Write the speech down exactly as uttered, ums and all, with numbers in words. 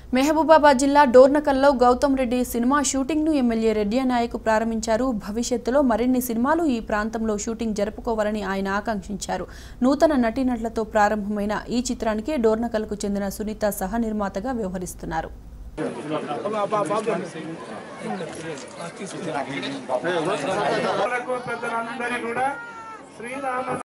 మెహబూబాబాద్ జిల్లా డోర్నకల్లో Gautam Reddy cinema shooting ను ఎమ్మెల్యే రెడ్డి నాయక్ ప్రారంభించారు. భవిష్యత్తులో మరిన్ని సినిమాలు ఈ ప్రాంతంలో షూటింగ్ జరుపుకోవాలని ఆయన ఆకాంక్షించారు. నూతన నటీనటులతో ప్రారంభమైన ఈ చిత్రానికి డోర్నకల్కు చెందిన సునీత సహ నిర్మాతగా వ్యవహరిస్తున్నారు.